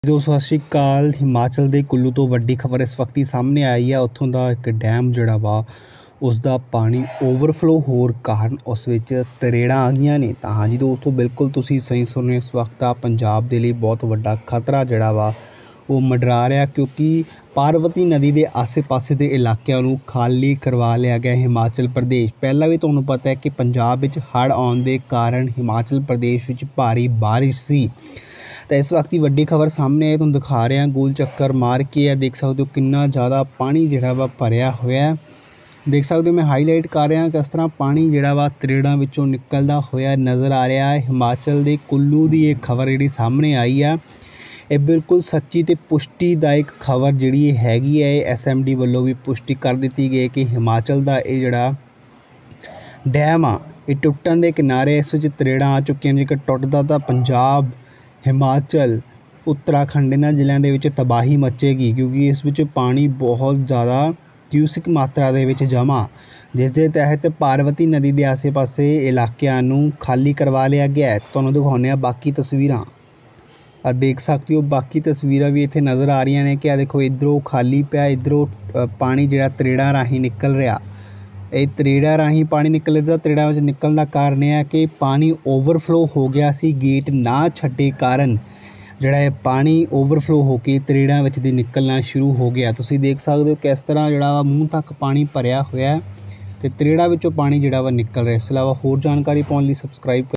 दोस्तों सत श्री अकाल। हिमाचल ਦੇ ਕੁੱਲੂ ਤੋਂ ਵੱਡੀ ਖਬਰ ਇਸ ਵਕਤ ਹੀ ਸਾਹਮਣੇ ਆਈ ਹੈ। ਉੱਥੋਂ ਦਾ ਇੱਕ ਡੈਮ ਜਿਹੜਾ ਵਾ ਉਸ ਦਾ ਪਾਣੀ ਓਵਰਫਲੋ ਹੋਣ ਕਾਰਨ ਉਸ ਵਿੱਚ ਤਰੇੜਾਂ ਆ ਗਈਆਂ ਨੇ। ਤਾਂ ਹਾਂਜੀ ਦੋਸਤੋ, ਬਿਲਕੁਲ ਤੁਸੀਂ ਸਹੀ ਸੁਣੇ। ਇਸ ਵਕਤ ਆ ਪੰਜਾਬ ਦੇ ਲਈ ਬਹੁਤ ਵੱਡਾ ਖਤਰਾ ਜਿਹੜਾ ਵਾ ਉਹ ਮੰਡਰਾ ਰਿਹਾ, ਕਿਉਂਕਿ ਪਾਰਵਤੀ ਨਦੀ ਦੇ ਆਸੇ-ਪਾਸੇ ਦੇ ਇਲਾਕਿਆਂ ਨੂੰ ਖਾਲੀ ਕਰਵਾ ਲਿਆ ਗਿਆ ਹਿਮਾਚਲ ਪ੍ਰਦੇਸ਼। ਪਹਿਲਾਂ ਵੀ ਤੁਹਾਨੂੰ ਪਤਾ ਹੈ ਕਿ ਪੰਜਾਬ ਵਿੱਚ ਹੜ੍ਹ ਆਉਣ ਦੇ ਕਾਰਨ ਹਿਮਾਚਲ ਪ੍ਰਦੇਸ਼ ਵਿੱਚ ਭਾਰੀ ਬਾਰਿਸ਼ ਸੀ। तो इस वक्त की वड्डी खबर सामने है, तुम दिखा रहे हैं गोल चक्कर मार के। देख सकते हो कितना ज़्यादा पानी जिहड़ा वा भरिया होया है। देख सकते हो मैं हाईलाइट कर रहा किस तरह पानी जिहड़ा वा त्रेड़ां विचों निकलदा होया नज़र आ रहा है। हिमाचल के कुल्लू की एक खबर जिहड़ी सामने आई है, ये बिल्कुल सच्ची तो पुष्टिदायक खबर जिहड़ी हैगी है। SMD वालों भी पुष्टि कर दी गई कि हिमाचल का ये जिहड़ा डैम आ ये टुटन के किनारे, इस विच त्रेड़ां आ चुकियां। जेकर टुटदा तां पंजाब, हिमाचल, उत्तराखंड इन्हां जिलों के विच तबाही मचेगी, क्योंकि इस विच पानी बहुत ज़्यादा क्यूसिक मात्रा दे विच जमा, जिस दे तहत पार्वती नदी के आसे पासे इलाकों नूं खाली करवा लिया गया है। तुहानूं दिखाउने बाकी तस्वीरां देख सकते हो। बाकी तस्वीरां भी इत्थे नज़र आ रही ने कि देखो इधरों खाली पिया, इधरों पानी जिहड़ा त्रेड़ां राही निकल रहा। ये त्रेड़ा राही पानी निकले तो त्रेड़ा में निकलने का कारण यह है कि पानी ओवरफ्लो हो गया सी। गेट ना छड्डे कारण जिहड़ा पानी ओवरफ्लो होकर त्रेड़ा विच दी निकलना शुरू हो गया। तुसीं देख सकते हो किस तरह जिहड़ा मूँह तक पानी भरिया होया है ते त्रेड़ा विचों पानी जिहड़ा वा निकल रहा है। इस अलावा होर जानकारी पाउण लई सबसक्राइब